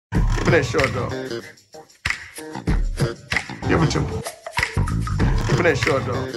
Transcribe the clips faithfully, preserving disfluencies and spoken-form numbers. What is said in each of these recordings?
Give me that short dog. Give it to me. Give me that short dog.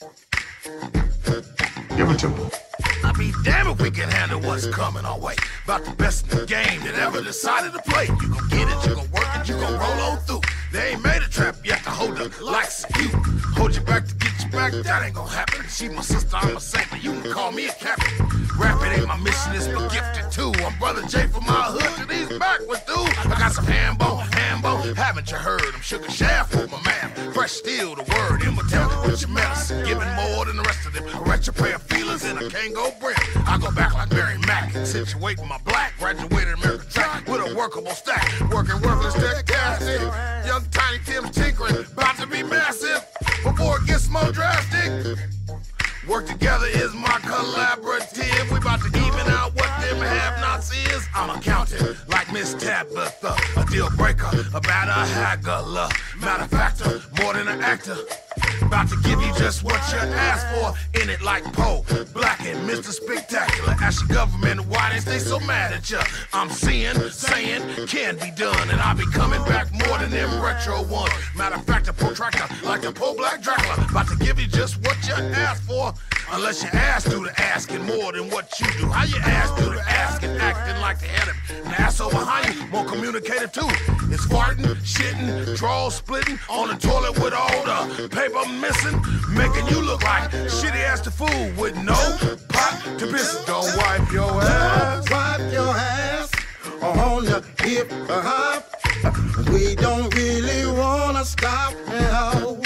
Give it to me. I'll be damned if we can handle what's coming our way. About the best in the game that ever decided to play. You gon' get it, you gon' work it, you gon' roll on through. They ain't made a trap yet to hold the likes of you. Hold you back to get you back, that ain't gon' happen. She my sister, I'm a saint, but you can call me a captain. Rapping ain't my mission, it's my gifted too. I'm Brother J from my hood to these backwards dudes. I got some hand bone, hand bone, haven't you heard? I'm sugar shaft with my man. Fresh steel, the word, immortality with your medicine. Giving more than the rest of them. A wretched pair of feelers and I can't go brim. I go back like Mary Mack, situating my black. Graduated American track with a workable stack. Working worthless tech casting. Young Tiny Tim's tinkering, about to be massive before it gets more drastic. Work together is my collaborative. We about to even out what them have-nots is. I'm accounting like Miss Tabitha, a deal breaker, about a haggler. Matter of fact, more than an actor. About to give you just what you asked for. In it like Poe, Black and Mister Spectacular. Ask your government why they stay so mad at you. I'm seeing, saying, can be done. And I'll be coming back more than them retro ones. Matter of fact, a protractor like the Poe Black Dracula. About to give you just what you asked for. Unless your ass do the asking more than what you do. How your ass do the asking, acting like the head of an asshole behind you, more communicative too. It's farting, shitting, draw splitting on the toilet with all the paper missing, making you look like shitty ass to fool with no pot to piss. Don't wipe your ass. Don't wipe your ass on the hip hop. We don't really wanna stop now.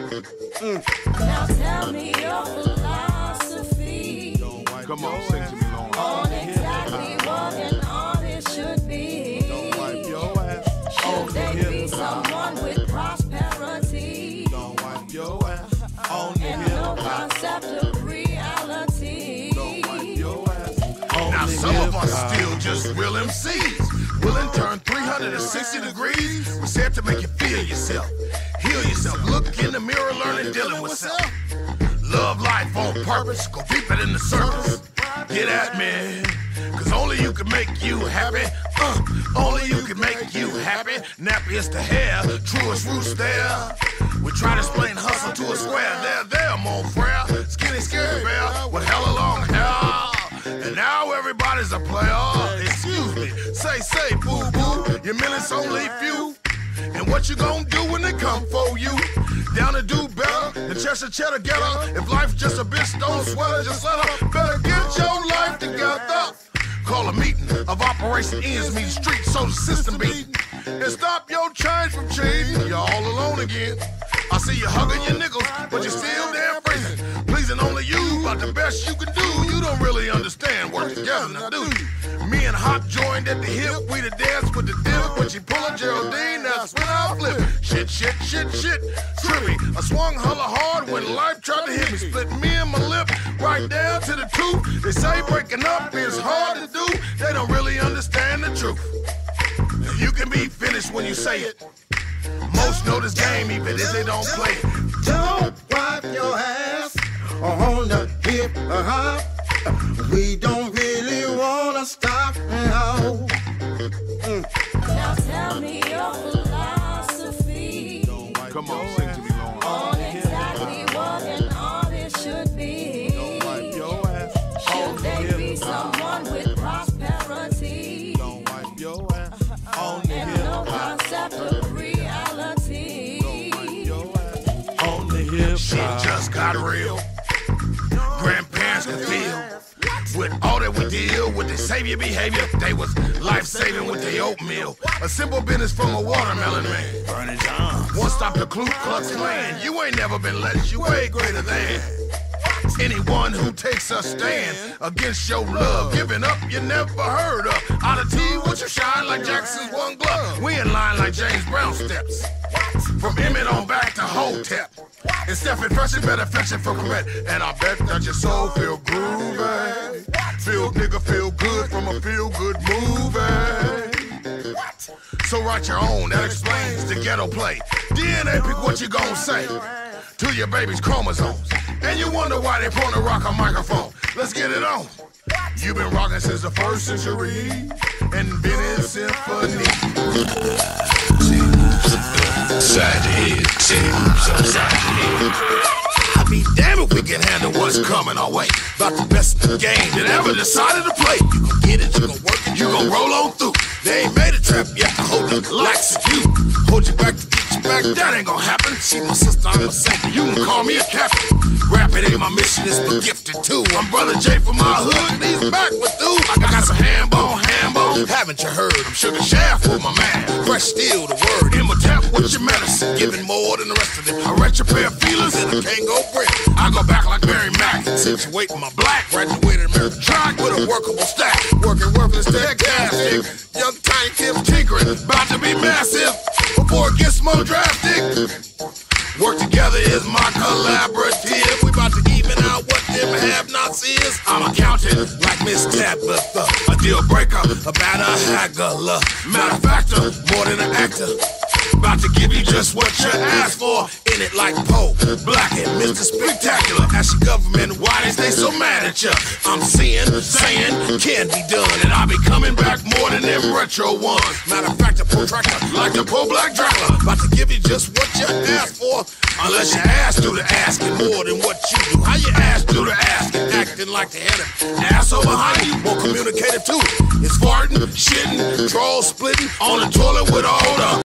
Mm. Now tell me your philosophy. Come on, sing to me, Lauren. On exactly what an artist should be. Don't wipe your ass. Should they be someone with prosperity? Don't wipe your ass. On the And no concept of reality. Don't wipe your ass. Now some of us still just real M Cs. Willing turn three hundred sixty degrees. We said to make you feel yourself. Heal yourself. Look in the mirror, learning, dealing with self. Love life on purpose. Go deeper than the surface. Get at me. Cause only you can make you happy. Uh, only you can make you happy. Nappy is the hair. Truest roots there. We try to explain hustle to a square. There, there, mon frere. Skinny, scary bear with hella long hair. And now everybody's a player. Excuse me. Say, say, boo, boo. Your minutes only few. And what you gonna do when they come for you? Down to do better, the Cheshire Cheddar getter. If life's just a bitch, don't sweat her, just let her. Better get your life together. Call a meeting of Operation Ends meet street so the system beat. And stop your change from cheating. You're all alone again. I see you hugging your nickels, but you're still damn freezing. Pleasing only you, but the best you can do. You don't really understand work together, now do you? Me and Hop joined at the hip, we the dance with the dip. When she pull a Geraldine, that's when I flip. Shit, shit, shit, shit, trippy. I swung hella hard when life tried to hit me. Split me and my lip right down to the tooth. They say breaking up is hard to do. They don't really understand the truth. You can be finished when you say it. Most know this game even if they don't play it. Don't wipe your ass on the hip hop. We don't really wanna stop now. Mm. Now tell me your philosophy. Come on, sing to me, Lauren. On exactly what an artist should be. Don't wipe your ass. Should they be someone with prosperity? Don't wipe your ass. On the And no concept of reality. Don't wipe your ass. On the hip. Shit just got real. Grandparents can feel. With all that we deal with the savior behavior, they was life-saving with their oatmeal. A simple business from a watermelon man. Bernie John. One stop the Ku Klux Klan. You ain't never been less, you way greater than anyone who takes a stand against your love. Giving up you never heard of. Out of tea, would you shine like Jackson's one glove? We in line like James Brown steps. From Emmett on back to Hotep. And Stephen fresh, you better fetch it from Correct. And I bet that your soul feel groovy. Feel nigga feel good from a feel good movie. So write your own, that explains the ghetto play. D N A pick what you gon' say to your baby's chromosomes. And you wonder why they point to rock a microphone. Let's get it on. You've been rocking since the first century, invented symphony. Side head, upside head. I'll be damned if we can handle what's coming our way. About the best in the game that ever decided to play. You gon' get it, you gon' work it, you gon' roll on through. They ain't made a trap yet to hold up likes of you. Hold you back to get you back, that ain't gon' happen. She my sister, I'm a saint, you can call me a captain. Rap it ain't my mission, it's for gifted too. I'm Brother J from my hood, and he's back with you. I got some ham bone, ham bone, haven't you heard? I'm Sugar Shaft for my man, fresh steel the word. Imhotep with your medicine, giving more than the rest of them. I write your pair of feelers and I can't go break. I go back like Mary Mack, situating my black, graduated American track with a workable stack. Working worthless dead casting, young tiny Tim tinkering, about to be massive before it gets more drastic. Work together is my collaborative. We about to even out what them have-nots is. I'm accounting like Miss Tabitha, a deal breaker, a bad haggler, matter of fact, more than an actor. About to give you just what you asked for. In it like Poe, Black and Mister Spectacular. Ask your government why they stay so mad at ya. I'm seeing, saying, can be done. And I'll be coming back more than them retro ones. Matter of fact, a protractor like the Poe Black Dracula. About to give you just what you asked for. Unless your ass do the asking more than what you do. How your ass do the asking, acting like the head of the asshole behind you, more communicative too. It's farting, shitting, draw splitting on the toilet with all the